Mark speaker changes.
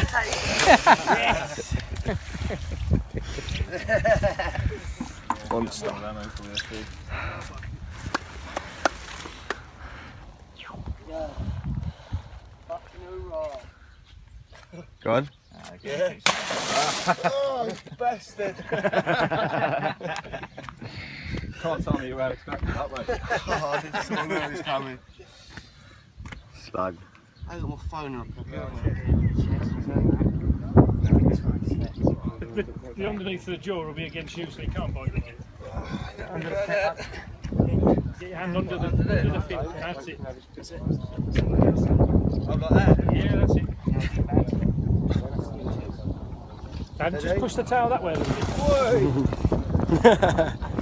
Speaker 1: Yes!
Speaker 2: Monster. Go on.
Speaker 1: Yeah. Oh, bastard!
Speaker 3: Can't tell me you were expecting that, mate.
Speaker 1: Oh, I didn't saw where he was coming.
Speaker 2: Slug.
Speaker 1: I got my phone up.
Speaker 4: The underneath of the jaw will be against you, so you can't bite it. Get your hand under the feet. That's it. That's it.
Speaker 1: Oh, like that?
Speaker 4: Yeah, that's it. And just push the tail that way a little bit.
Speaker 1: Whoa!